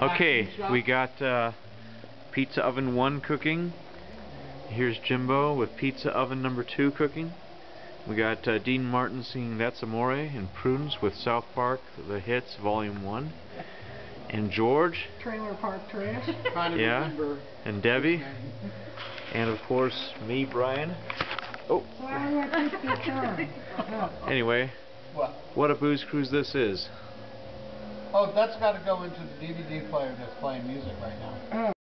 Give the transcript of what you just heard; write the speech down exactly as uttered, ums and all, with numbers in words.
Okay, we got uh, pizza oven one cooking. Here's Jimbo with pizza oven number two cooking. We got uh, Dean Martin singing That's Amore and Prudence with South Park, The Hits, Volume one. And George. Trailer Park Trash. Yeah. And Debbie. And of course, me, Brian. Oh. Anyway, what? What a booze cruise this is. Oh, that's got to go into the D V D player that's playing music right now.